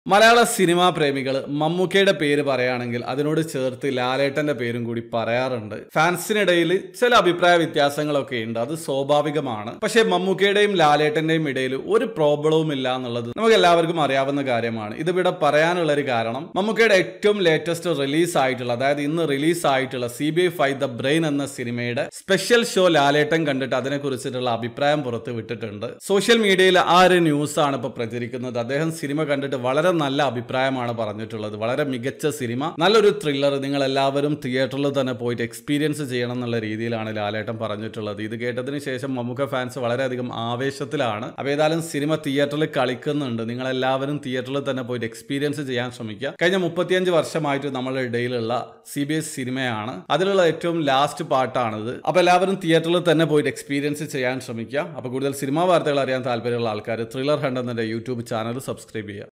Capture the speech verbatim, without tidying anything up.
മലയാള cinema പ്രേമികൾ മമ്മൂക്കയുടെ പേര് പറയുകയാണെങ്കിൽ അതിനോട് ചേർത്ത് ലാലേട്ടന്റെ പേരും കൂടി പറയാറുണ്ട്. ഫാൻസിനിടയിൽ ചില അഭിപ്രായ വ്യത്യാസങ്ങളൊക്കെ ഉണ്ട്, അത് സ്വാഭാവികമാണ്. പക്ഷേ മമ്മൂക്കയുടെയും ലാലേട്ടന്റെയും ഇടയിൽ ഒരു പ്രോബ്ലവും ഇല്ല എന്നുള്ളത് നമുക്ക് എല്ലാവർക്കും അറിയാവുന്ന കാര്യമാണ്. ഇതിവിടെ പറയാനുള്ള ഒരു കാരണം, മമ്മൂക്കയുടെ ഏറ്റവും ലേറ്റസ്റ്റ് റിലീസ് ആയിട്ടുള്ള, അതായത് ഇന്ന് റിലീസ് ആയിട്ടുള്ള C B I fight the brain എന്ന സിനിമയുടെ സ്പെഷ്യൽ ഷോ ലാലേട്ടൻ കണ്ടിട്ട് അതിനെ കുറിച്ചിട്ടുള്ള അഭിപ്രായം പുറത്ത് വിട്ടിട്ടുണ്ട്. സോഷ്യൽ മീഡിയയിൽ ആ ഒരു ന്യൂസ് ആണ് ഇപ്പൊ പ്രചരിക്കുന്നത്. അദ്ദേഹം സിനിമ കണ്ടിട്ട് വളരെ നല്ല അഭിപ്രായമാണ് പറഞ്ഞിട്ടുള്ളത്. വളരെ മികച്ച സിനിമ, നല്ലൊരു ത്രില്ലർ, നിങ്ങൾ എല്ലാവരും തിയേറ്ററിൽ തന്നെ പോയിട്ട് എക്സ്പീരിയൻസ് ചെയ്യണം എന്നുള്ള രീതിയിലാണ് ലാലേട്ടൻ പറഞ്ഞിട്ടുള്ളത്. ഇത് കേട്ടതിന് ശേഷം മമ്മൂക്ക ഫാൻസ് വളരെയധികം ആവേശത്തിലാണ്. അപ്പോൾ ഏതായാലും സിനിമ തിയേറ്ററിൽ കളിക്കുന്നുണ്ട്, നിങ്ങൾ എല്ലാവരും തിയേറ്ററിൽ തന്നെ പോയിട്ട് എക്സ്പീരിയൻസ് ചെയ്യാൻ ശ്രമിക്കുക. കഴിഞ്ഞ മുപ്പത്തിയഞ്ച് വർഷമായിട്ട് നമ്മളുടെ ഇടയിലുള്ള സി ബി എസ് സിനിമയാണ്, അതിലുള്ള ഏറ്റവും ലാസ്റ്റ് പാർട്ടാണിത്. അപ്പോൾ എല്ലാവരും തിയേറ്ററിൽ തന്നെ പോയിട്ട് എക്സ്പീരിയൻസ് ചെയ്യാൻ ശ്രമിക്കുക. അപ്പോൾ കൂടുതൽ സിനിമാ വാർത്തകൾ അറിയാൻ താല്പര്യമുള്ള ആൾക്കാർ ത്രില്ലർ ഹണ്ട് എന്ന യൂട്യൂബ് ചാനൽ സബ്സ്ക്രൈബ് ചെയ്യുക.